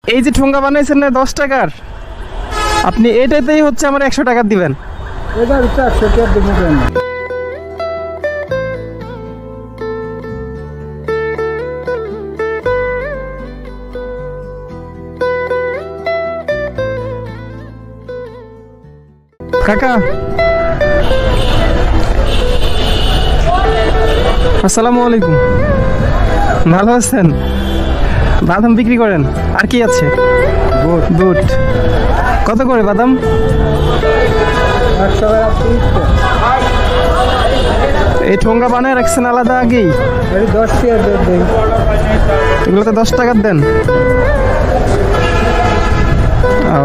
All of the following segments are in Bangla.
এই যে ঠোঙ্গা বানাইছেন না 10 টাকার, আপনি এটাতেই হচ্ছে আমার 100 টাকা দিবেন। এটার 100 টাকা দিব কেন? কাকা আসসালামু আলাইকুম, ভালো আছেন? বাদাম বিক্রি করেন? আর কি আছে? বুট কত করে বাদাম? 100 টাকা। এই ঠোঙ্গা বানায় রাখছেন আলাদা আগেই? 10 টাকা দেন। এগুলো তো 10 টাকার দেন। ও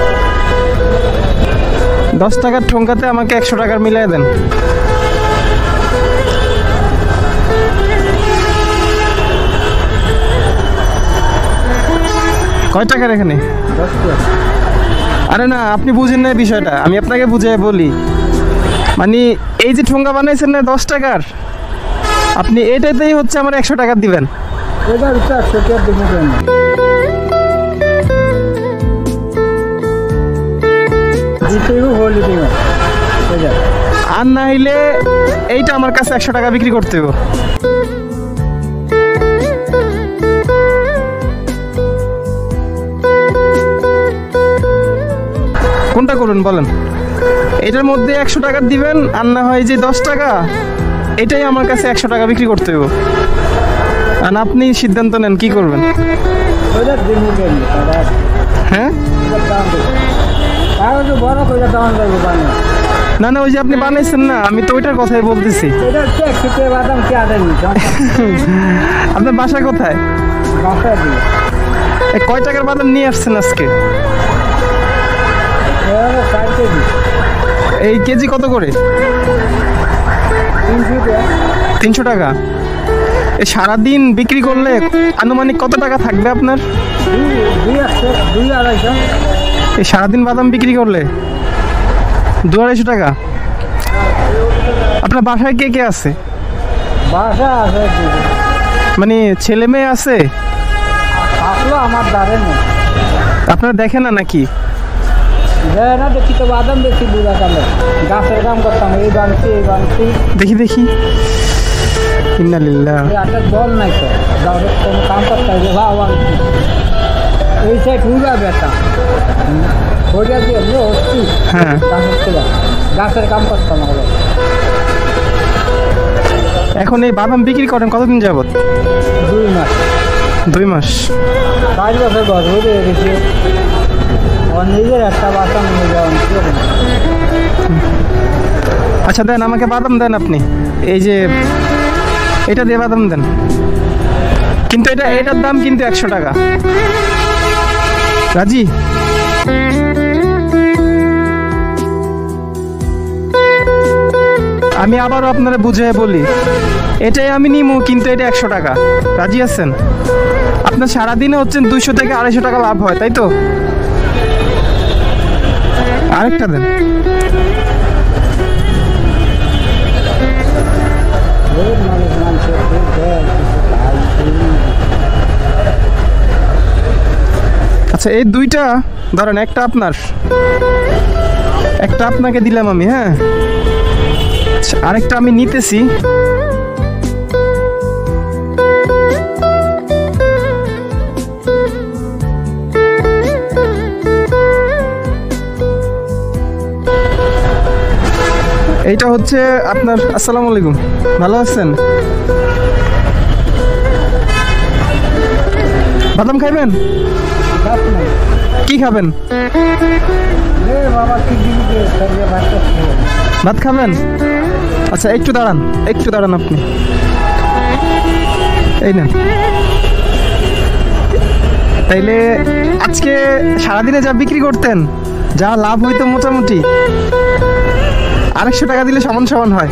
10 টাকার ঠোঙ্গাতে আমাকে 100 টাকার মিলিয়ে দেন। কয় টাকার এখানে? 10 টাকা। আরে না, আপনি বুঝেন না বিষয়টা, আমি আপনাকে বুঝিয়ে বলি। মানে এই যে ঠোঙ্গা বানাইছেন না 10 টাকার, আপনি এটাতেই হচ্ছে আমার 100 টাকা দিবেন। এটার 100 টাকা দিব কেন? আর না হইলে এইটা আমার কাছে 100 টাকা বিক্রি করতে হবে। কোনটা করুন বলেন? এটার মধ্যে 100 টাকা দিবেন, আর না হয় যে 10 টাকা, এটাই আমার কাছে 100 টাকা বিক্রি করতে হবে। আর আপনি সিদ্ধান্ত নেন কি করবেন। হ্যাঁ না না, ওই যে আপনি বানাইছেন না, আমি তো ওইটার কথাই বলতেছি। আপনার বাসা কোথায়? কয় টাকার বাদাম নিয়ে আসছেন আজকে? এই কেজি কত করে? 300 টাকা। এই সারাদিন বিক্রি করলে আনুমানিক কত টাকা থাকবে আপনার? 200-250। এই সারাদিন বাদাম বিক্রি করলে 200-250 টাকা। আপনার বাসায় কে কে আছে? বাসা আছে, মানে ছেলে মেয়ে আছে? আমার দাঁড়ে না। আপনারা দেখেন না নাকি? না দেখি তো, বাদাম দেখি বুড়া কালে গাছের কাম করতাম, এই বানছি এই বানছি। দেখি দেখি। ইন্নালিল্লাহ। একটা জল নাই তো, কোনো কাম করতাম এই সাইড হুড়া বেটা হরিয়া দিয়ে হচ্ছি। হ্যাঁ গাছের কাম করতাম। এখন এই বাদাম বিক্রি করেন কতদিন যাবত? 2 মাস। 2 মাস? 5 বছর বয়স হয়ে গেছে। নিজের একটা বাদাম নিয়ে যাওয়া। আচ্ছা দেন, আমাকে বাদাম দেন আপনি। এই যে এটা দিয়ে বাদাম দেন, কিন্তু এটার দাম কিন্তু 100 টাকা। রাজি? আমি আবারও আপনারা বুঝিয়ে বলি, এটাই আমি নিমু, কিন্তু এটা 100 টাকা। রাজি আছেন? আপনার সারাদিনে হচ্ছেন 200 থেকে 250 টাকা লাভ হয়, তাই তো? আরেকটা দেন। আচ্ছা এই দুইটা ধরেন, একটা আপনার, একটা আপনাকে দিলাম আমি। হ্যাঁ আরেকটা আমি নিতেছি। এইটা হচ্ছে আপনার। আসসালামু আলাইকুম, ভালো আছেন? বাদাম খাইবেন? কি খাবেন? ভাত খাবেন? আচ্ছা একটু দাঁড়ান, একটু দাঁড়ান আপনি। এই নেন। তাইলে আজকে সারাদিনে যা বিক্রি করতেন, যা লাভ হইতো মোটামুটি 250 টাকা দিলে সমান সমান হয়।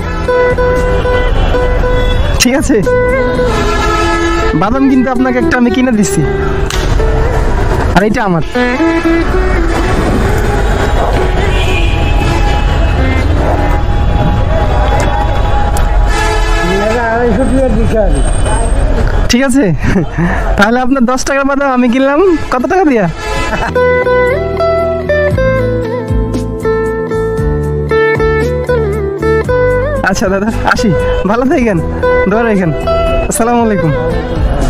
ঠিক আছে? বাদাম কিন্তু আপনাকে একটা আমি কিনে দিচ্ছি, আর এটা আমার। আড়াইশো টাকার দিচ্ছে। ঠিক আছে, তাহলে আপনার 10 টাকার বাদাম আমি কিনলাম কত টাকা দিয়া? আচ্ছা দাদা, আসি, ভালো থাকেন, দোয়া রাখেন, আসসালামু আলাইকুম।